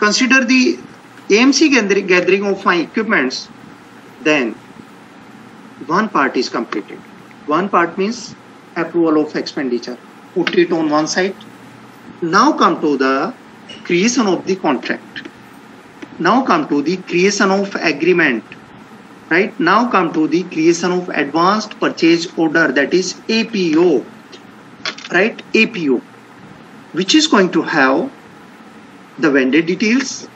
consider the AMC gathering of my equipments, then one part is completed. One part means approval of expenditure. Put it on one side. Now come to the creation of the contract. Now come to the creation of agreement. Right? Now come to the creation of advanced purchase order, that is APO. Right? APO, which is going to have the vendor details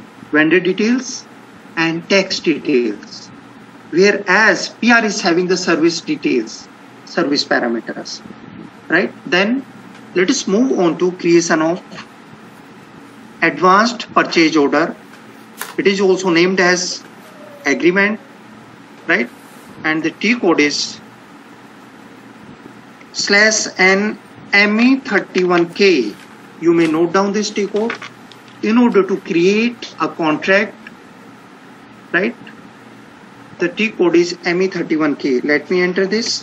and tax details, whereas PR is having the service details, service parameters. Right? Then let us move on to creation of advanced purchase order. It is also named as agreement, right? And the T code is /NME31K. You may note down this T code in order to create a contract, right? The T code is ME31K. Let me enter this.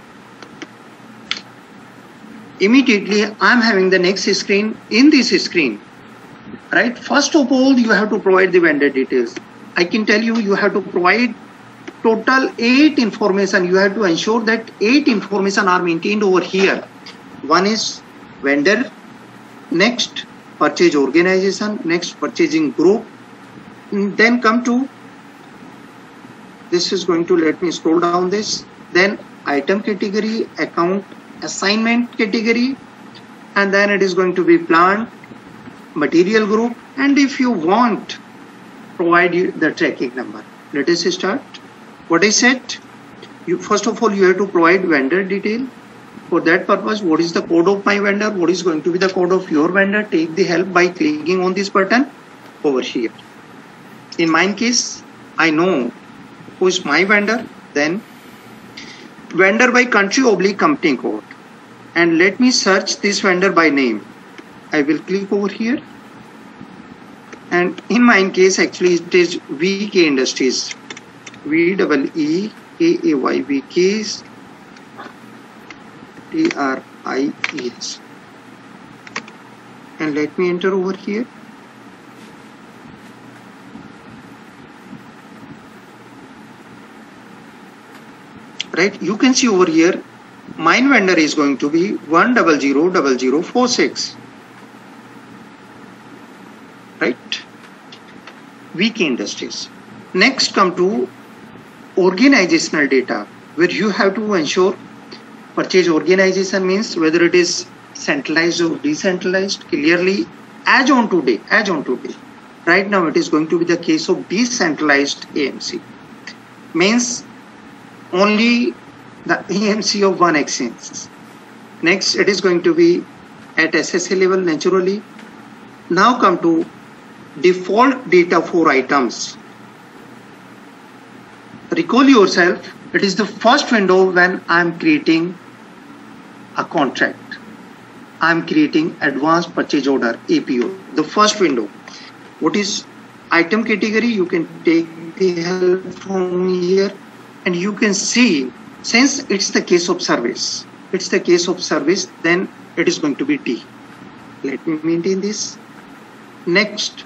Immediately I'm having the next screen. In this screen, right, first of all you have to provide the vendor details. I can tell you, you have to provide total 8 information. You have to ensure that 8 information are maintained over here. One is vendor, next purchase organization, next purchasing group, then come to, this is going to, let me scroll down this, then item category, account assignment category, and then it is going to be plant, material group, and if you want, provide you the tracking number. Let us start. What I said, first of all you have to provide vendor detail. For that purpose, what is the code of my vendor, what is going to be the code of your vendor? Take the help by clicking on this button over here. In my case, I know who is my vendor. Then vendor by country / company code, and let me search this vendor by name. I will click over here, and in my case actually it is VK Industries, VEEKAY, VK's TRIES, and let me enter over here. Right, you can see over here mine vendor is going to be 1000046, right, VK Industries. Next come to organizational data, where you have to ensure purchase organization means whether it is centralized or decentralized. Clearly as on today, right now it is going to be the case of decentralized AMC, means only the AMC of one exchange. Next it is going to be at SSA level naturally. Now come to default data for items. Recall yourself, it is the first window when I am creating a contract. I am creating advanced purchase order, APO, the first window. What is item category? You can take the help from here, and you can see, since it's the case of service, then it is going to be T. Let me maintain this. Next,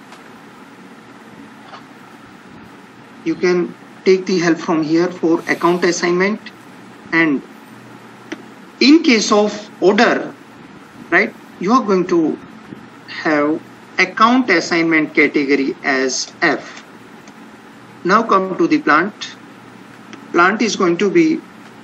you can take the help from here for account assignment, and in case of order, right, you are going to have account assignment category as F. Now come to the plant. Plant is going to be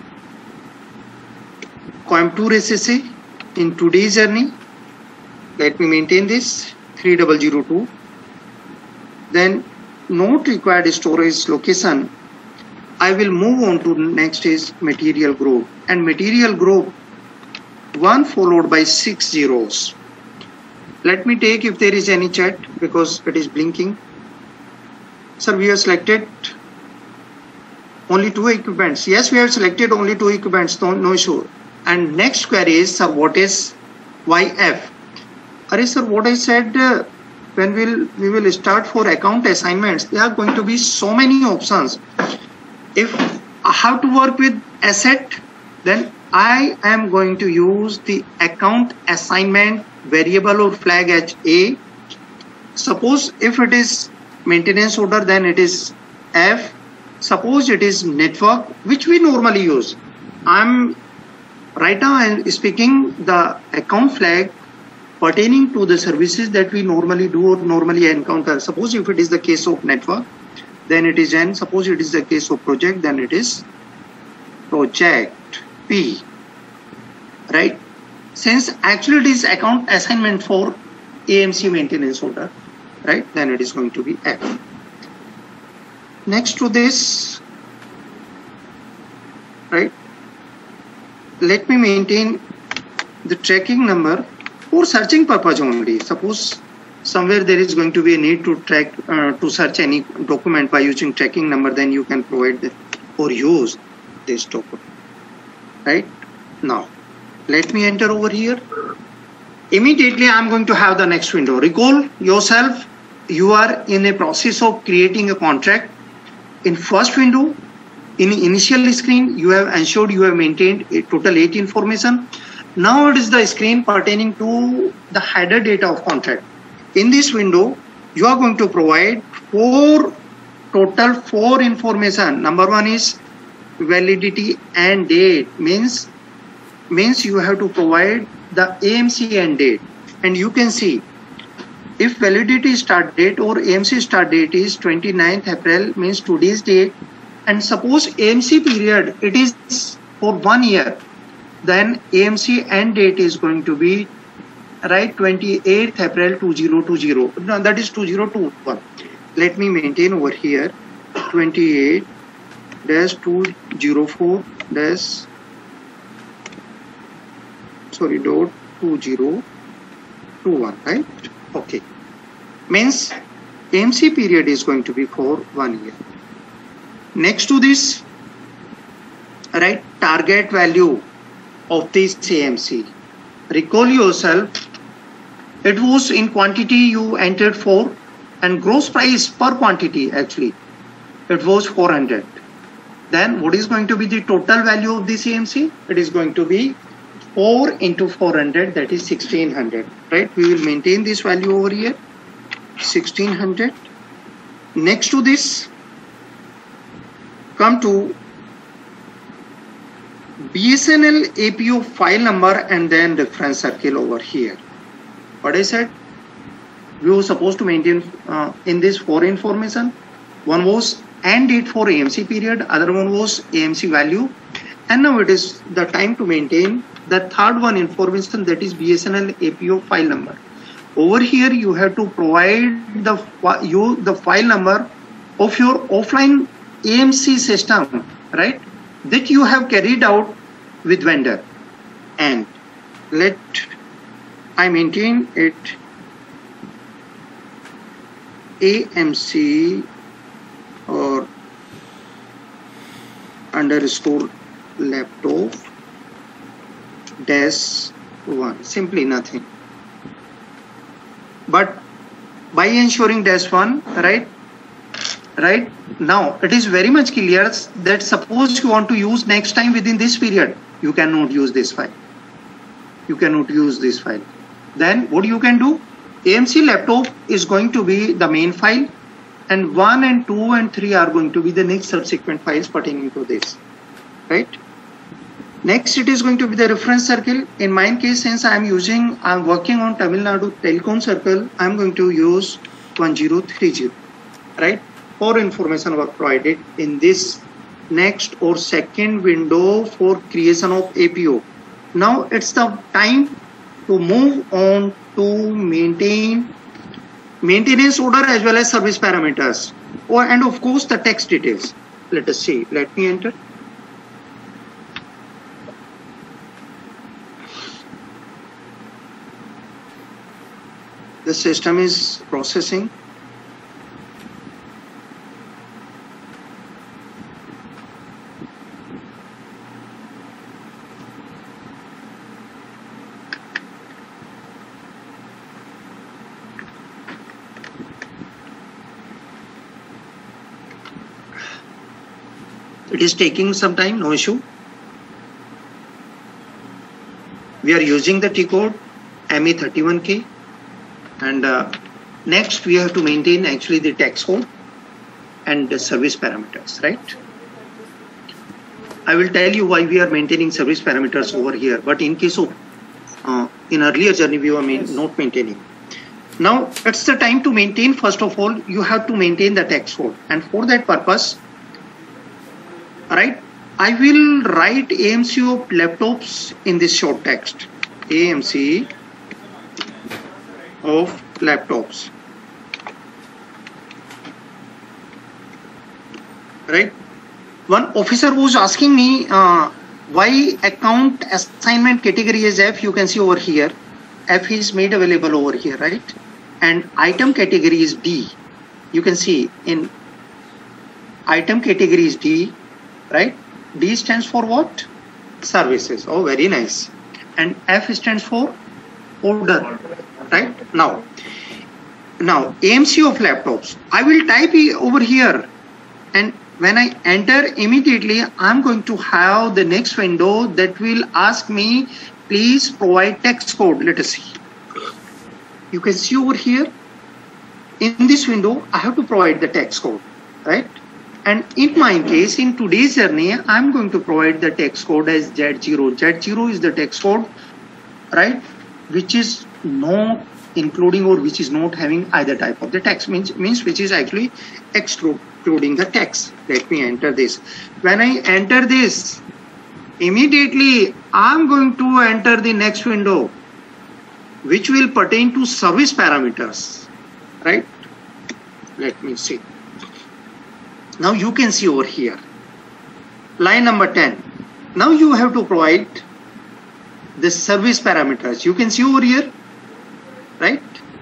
Coimbatore SSA in today's journey. Let me maintain this 3002. Then not required storage location. I will move on to next is material group, and material group 1 followed by 6 zeros. Let me take if there is any chat because it is blinking. Sir, we have selected only 2 equipments. Yes, we have selected only 2 equipments, no issue. And next query is, sir, what is YF? Are sir, what I said, when we will start for account assignments, there are going to be so many options. If I have to work with asset, then I am going to use the account assignment variable or flag as A. Suppose if it is maintenance order, then it is F. Suppose it is network, which we normally use. Right now I'm speaking the account flag pertaining to the services that we normally do or normally encounter. Suppose if it is the case of network, then it is N. Suppose it is the case of project, then it is project P, right? Since actually it is account assignment for AMC maintenance order, right? Then it is going to be F. Next to this, right? Let me maintain the tracking number for searching purpose only. Suppose somewhere there is going to be a need to track to search any document by using tracking number, then you can provide or use this document, right? Now let me enter over here. Immediately I'm going to have the next window. Recall yourself, you are in a process of creating a contract. In first window, in initial screen, you have ensured you have maintained a total 8 information. Now it is the screen pertaining to the header data of contract. In this window, you are going to provide total four information. Number one is validity and date. Means you have to provide the AMC and date. And you can see if validity start date or AMC start date is 29th April, means today's date, and suppose AMC period it is for 1 year, then AMC end date is going to be right 28th April 2020. No, that is 2021. Let me maintain over here 28-204-2021, right? Okay, means AMC period is going to be for 1 year. Next to this, right, target value of this AMC. Recall yourself, it was in quantity you entered for, and gross price per quantity actually it was 400. Then what is going to be the total value of this AMC? It is going to be 4 into 400, that is 1600, right? We will maintain this value over here, 1600. Next to this, come to BSNL APO file number and then reference circle over here. What I said, we were supposed to maintain in this 4 information. One was end date for AMC period, other one was AMC value, and now it is the time to maintain the third one information, that is BSNL APO file number. Over here you have to provide the file number of your offline AMC system, right, that you have carried out with vendor, and let I maintain it AMC or underscore laptop -1, simply nothing, but by ensuring -1, right now it is very much clear that suppose you want to use next time within this period, you cannot use this file, then what you can do, AMC laptop is going to be the main file, and 1 and 2 and 3 are going to be the next subsequent files pertaining to this, right? Next it is going to be the reference circle. In my case, since I'm working on Tamil Nadu Telecom circle, I'm going to use 1030, right? 4 information were provided in this next or second window for creation of APO. Now it's the time to move on to maintenance order as well as service parameters, and of course the text details. Let us see. Let me enter. The system is processing. It is taking some time, no issue. We are using the T code ME31K, and Next, we have to maintain actually the tax code and the service parameters, right? I will tell you why we are maintaining service parameters over here, but in case of in earlier journey we were not maintaining. Now it's the time to maintain. First of all, you have to maintain the tax code, and for that purpose, right, I will write AMC of laptops in this short text. AMC of laptops, right? One officer was asking me why account assignment category is F. You can see over here, F is made available over here, right? And item category is D. You can see in item category is D, right? D stands for what? Services. Oh, very nice. And F stands for order, right? Now AMC of laptops, I will type it over here, and when I enter, immediately I'm going to have the next window that will ask me, please provide text code. Let us see. You can see over here in this window, I have to provide the text code, right? And in my case, in today's journey, I'm going to provide the text code as Z0. Z0 is the text code, right? Which is not including or which is not having either type of the text, means which is actually excluding the text. Let me enter this. When I enter this, immediately I'm going to enter the next window, which will pertain to service parameters, right? Let me see. Now you can see over here, line number 10. Now you have to provide the service parameters. You can see over here, right?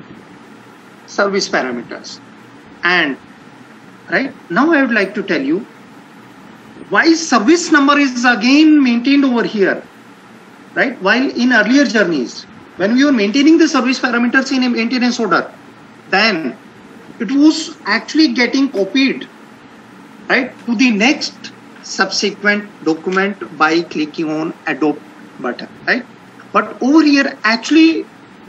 Service parameters. And right now I would like to tell you why service number is again maintained over here, right? While in earlier journeys, when we were maintaining the service parameters in a maintenance order, then it was actually getting copied, right, to the next subsequent document by clicking on adopt button, right? But over here, actually,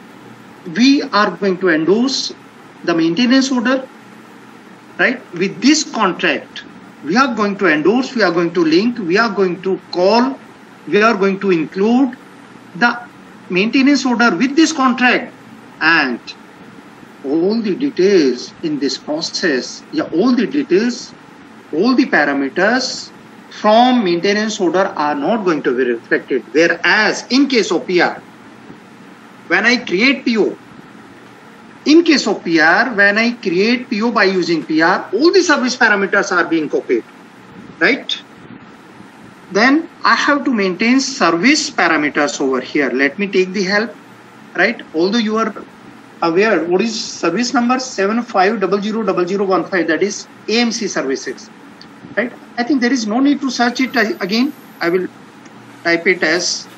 we are going to endorse the maintenance order, right? With this contract, we are going to endorse, we are going to link, we are going to call, we are going to include the maintenance order with this contract, and all the details in this process, all the details, all the parameters from maintenance order are not going to be reflected. Whereas in case of PR, when I create PO, in case of PR, when I create PO by using PR, all the service parameters are being copied, right? Then I have to maintain service parameters over here. Let me take the help, right? Although you are aware what is service number 75000015, that is AMC services, right? I think there is no need to search it again. I will type it as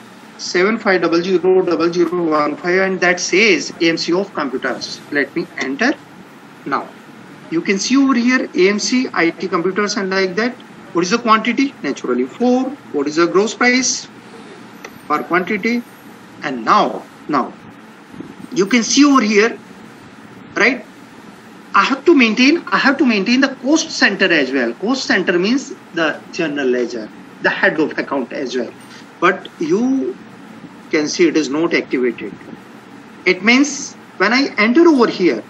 75000015, and that says AMC of computers. Let me enter. Now you can see over here AMC IT computers and like that. What is the quantity? Naturally 4. What is the gross price per quantity? And now you can see over here, right? I have to maintain the cost center as well. Cost center means the general ledger, the head of account as well. But you can see it is not activated. It means when I enter over here,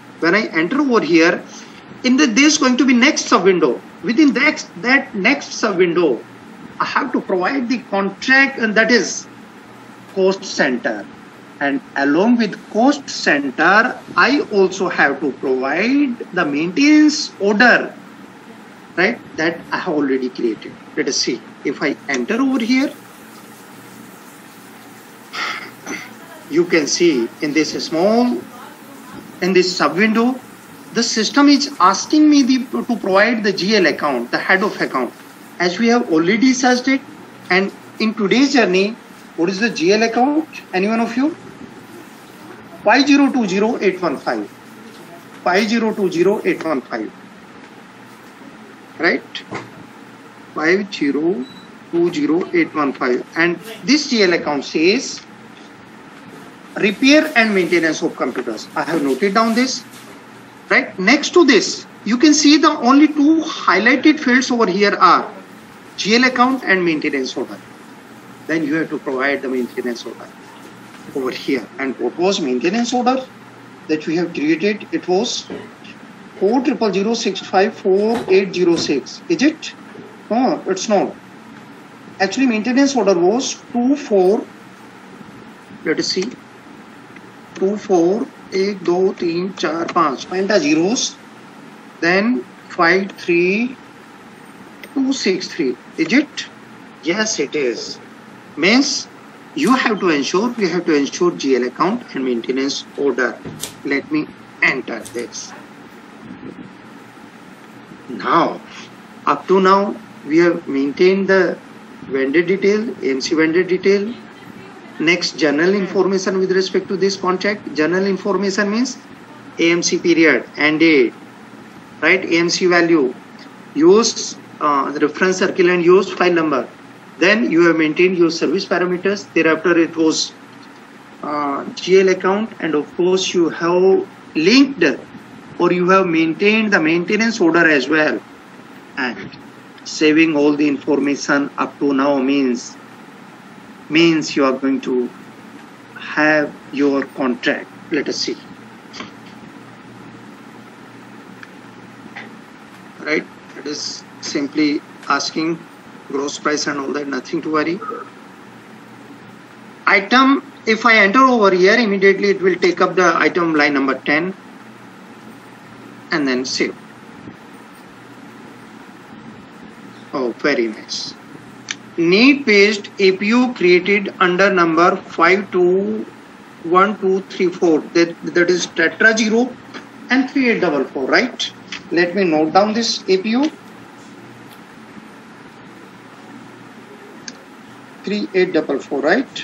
in the there's going to be next sub window. Within that next sub window, I have to provide the contract, and that is cost center. And along with cost center, I also have to provide the maintenance order, right? That I have already created. Let us see. If I enter over here, you can see in this sub window, the system is asking me to provide the GL account, the head of account, as we have already searched it. And in today's journey, what is the GL account? Anyone of you? 5020815. 5020815. Right? 5020815. And this GL account says repair and maintenance of computers. I have noted down this. right? Next to this, you can see the only two highlighted fields over here are GL account and maintenance order. Then you have to provide the maintenance order over here. And what was maintenance order that we have created? It was 40006548006. Is it? No, it's not. Actually, maintenance order was 24. Let us see. 24 1 2 3 4 5 5 zeros, then 53263. Is it? Yes, it is. Means you have to ensure, we have to ensure GL account and maintenance order. Let me enter this. Now, up to now, we have maintained the vendor detail, AMC vendor detail. Next, general information with respect to this contract. General information means AMC period and date, right? AMC value, use the reference circle and use file number. Then you have maintained your service parameters. Thereafter, it was GL account, and of course, you have linked or you have maintained the maintenance order as well. And saving all the information up to now means you are going to have your contract. Let us see. Right, it is simply asking gross price and all that, nothing to worry. Item, if I enter over here, immediately it will take up the item line number 10 and then save. Oh, very nice. Need based APU created under number 521234. That is Tetra 0 and 3844, right? Let me note down this APU. 3844, right?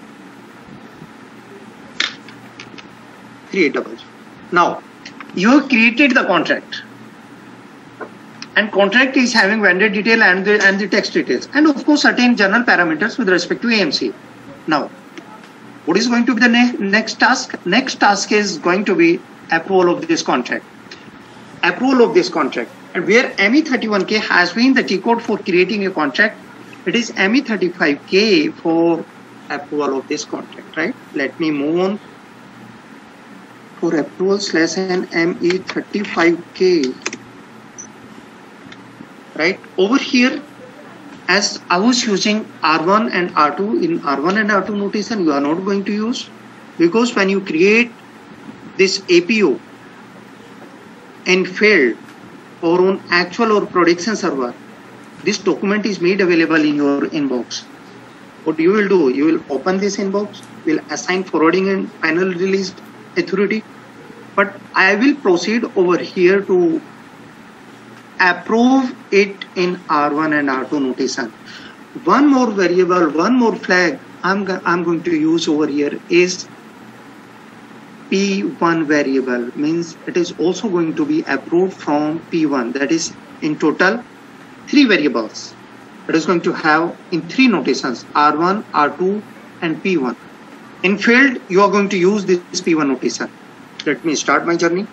3844. Now, you have created the contract. And contract is having vendor detail and the text details, and of course certain general parameters with respect to AMC. Now, what is going to be the next task? Next task is going to be approval of this contract. Approval of this contract, and where ME31K has been the T code for creating a contract, it is ME35K for approval of this contract, right? Let me move on for approval /n ME35K. Right over here, as I was using R1 and R2, in R1 and R2 notation you are not going to use, because when you create this APU in field or on actual or production server, this document is made available in your inbox. What you will do, you will open this inbox, will assign forwarding and final release authority, but I will proceed over here to approve it in R1 and R2 notation. One more variable, one more flag I'm going to use over here is P1 variable, means it is also going to be approved from P1. That is in total 3 variables. It is going to have in 3 notations, R1, R2 and P1. In field, you are going to use this P1 notation. Let me start my journey.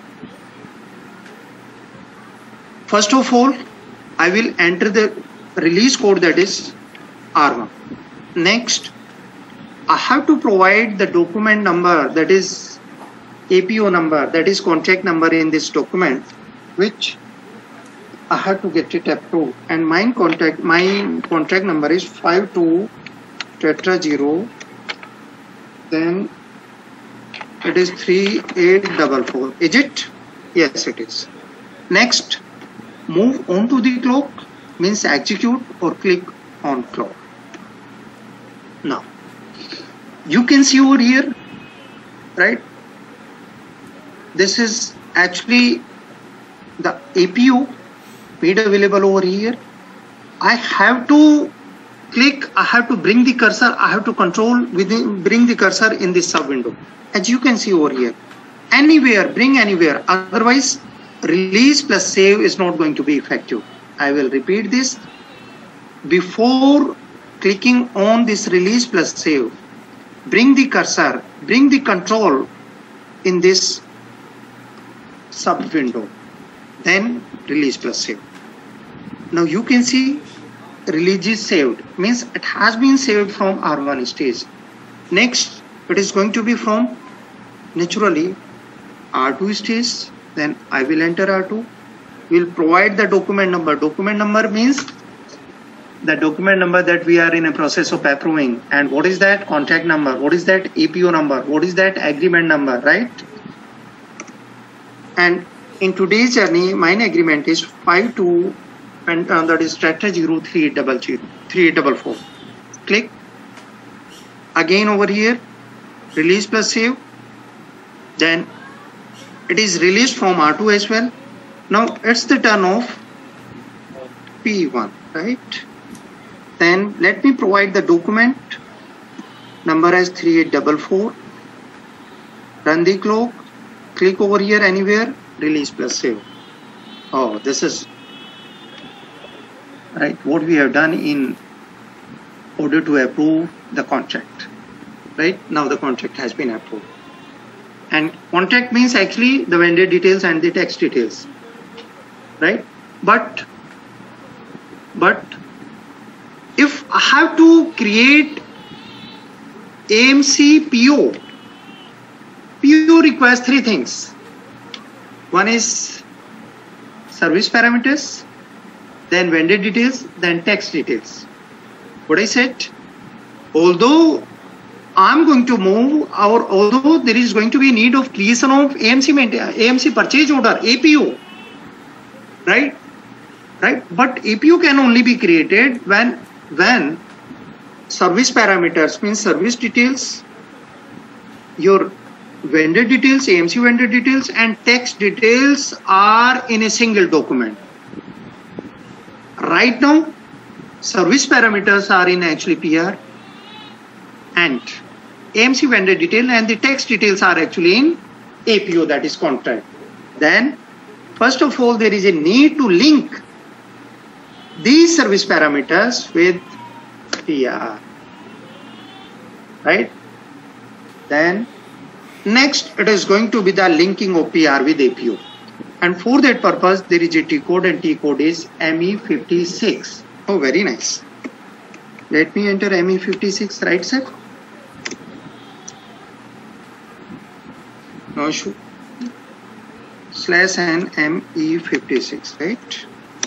First of all, I will enter the release code, that is R1. Next, I have to provide the document number, that is APO number, that is contract number in this document, which I have to get it approved. And my contract number is 52 Tetra 0. Then it is 3844. Is it? Yes, it is. Next, move on to the clock, means execute or click on clock. Now, you can see over here, right? This is actually the APU made available over here. I have to click, I have to bring the cursor, I have to control bring the cursor in this sub window. As you can see over here, anywhere, bring anywhere, otherwise release plus save is not going to be effective. I will repeat this. Before clicking on this release plus save, bring the cursor, bring the control in this sub window, then release plus save. Now you can see release is saved, means it has been saved from R1 stage. Next it is going to be from naturally R2 stage. Then I will enter R2. We'll provide the document number. Document number means the document number that we are in a process of approving. And what is that? Contract number. What is that? APO number. What is that? Agreement number, right? And in today's journey, mine agreement is 52, and that is strategy guru 3844. Click again over here, release plus save. Then it is released from R2 as well. Now it's the turn of P1, right? Then let me provide the document number as 3844. Run the clock. Click over here anywhere, release plus save. Oh, this is right what we have done in order to approve the contract. Right now the contract has been approved. And contract means actually the vendor details and the tax details. Right? But if I have to create AMC PO, PO requires three things. One is service parameters, then vendor details, then tax details. What I said, although I'm going to move, or although there is going to be need of creation of AMC purchase order, APO, right? But APO can only be created when service parameters means service details, your vendor details, AMC vendor details, and tax details are in a single document. Right now, service parameters are in actually PR, and AMC vendor detail and the tax details are actually in APO, that is contract. Then, first of all, there is a need to link these service parameters with PR, right? Then next it is going to be the linking of PR with APO, and for that purpose there is a T code, and T code is ME56. Oh, very nice. Let me enter ME56, right sir? No issue. /n ME56, right?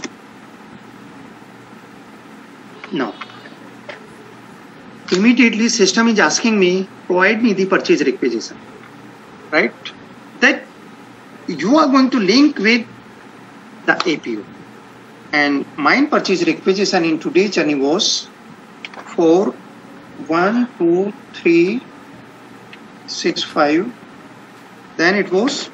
Now immediately system is asking me, provide me the purchase requisition, right? That you are going to link with the APO, and mine purchase requisition in today's journey was 41235, then it was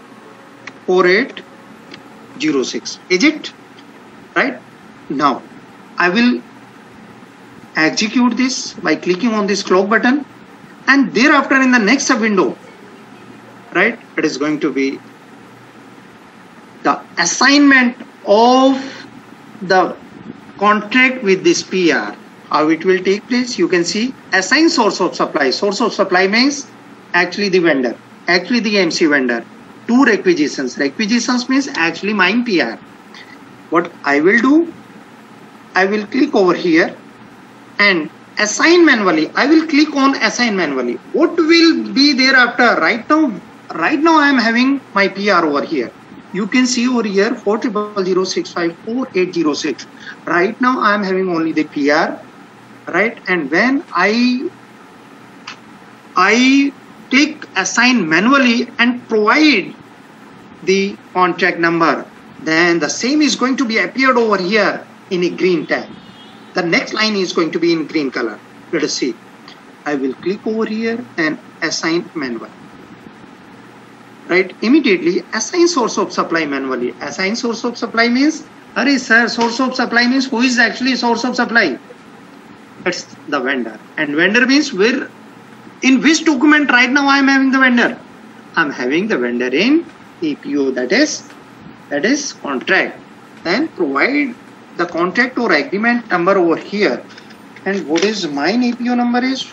4806. Is it right? Now I will execute this by clicking on this clock button, and thereafter in the next window, right, it is going to be the assignment of the contract with this PR. How it will take place, you can see assign source of supply. Source of supply means actually the vendor, actually the MC vendor. Two requisitions. Requisitions means actually mine PR. What I will do, I will click over here and assign manually. I will click on assign manually. What will be thereafter? Right now I am having my PR over here. You can see over here 40006548006. Right now I am having only the PR, right? And when I click assign manually and provide the contract number, then the same is going to be appeared over here in a green tag. The next line is going to be in green color. Let us see. I will click over here and assign manually. Right, immediately assign source of supply manually. Assign source of supply means, Arey sir, source of supply means who is actually source of supply? It's the vendor. And vendor means where, in which document right now I am having the vendor? I am having the vendor in APO, that is contract. Then provide the contract or agreement number over here. And what is mine APO number is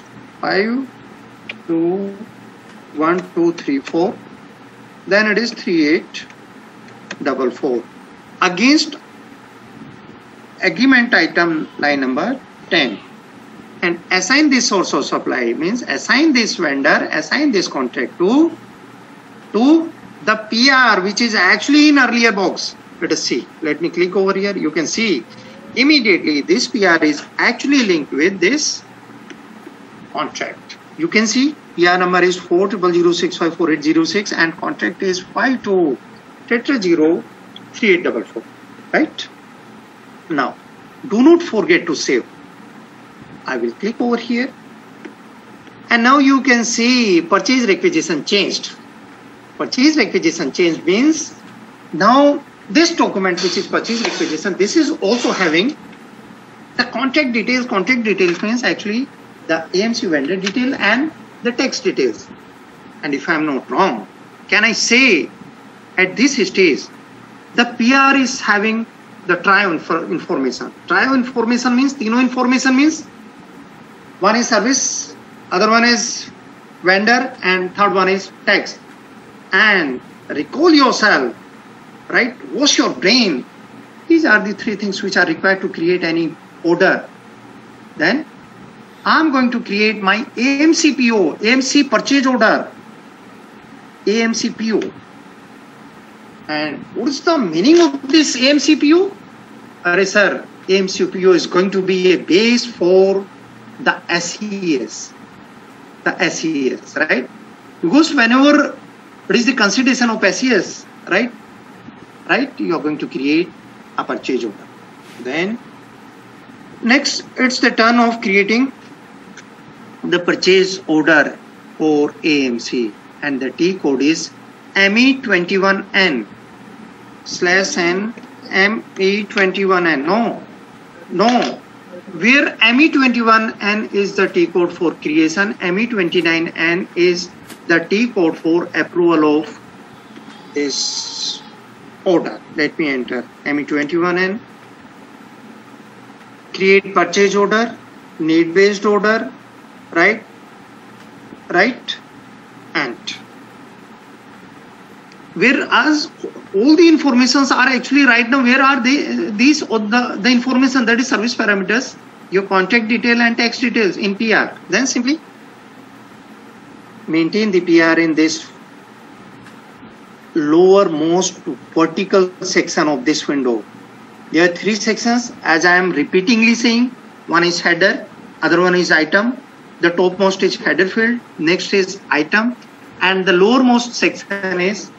521234. Then it is 38 3844 against agreement item line number 10, and assign this source of supply means assign this vendor, assign this contract to the PR which is actually in earlier box. Let us see. Let me click over here. You can see immediately this PR is actually linked with this contract. You can see PR number is 40006548806 and contract is 52003844. Right? Now, do not forget to save. I will click over here, and now you can see purchase requisition changed. Purchase requisition change means now this document which is purchase requisition, this is also having the contract details. Contract details means actually the AMC vendor detail and the text details. And if I am not wrong, can I say at this stage the PR is having the trio information. Trio information means, तीनों information means one is service, other one is vendor, and third one is text. And recall yourself, right? Wash your brain. These are the three things which are required to create any order. Then I'm going to create my AMC PO, AMC purchase order, AMC PO. And what is the meaning of this AMC PO? Sir, AMC PO is going to be a base for the SES. The SES, right? Because whenever it is the consideration of SES, right? You are going to create a purchase order. Then next, it's the turn of creating the purchase order for AMC, and the T code is ME21N/N ME21N. No. Where ME21N is the T code for creation, ME29N is the T code for approval of this order. Let me enter ME21N, create purchase order, need based order, right, and whereas all the informations are actually right now, where are they? These the information, that is service parameters, your contact detail and text details in PR. Then simply maintain the PR in this lowermost vertical section of this window. There are three sections, as I am repeatedly saying. One is header, other one is item, the topmost is header field, next is item, and the lowermost section is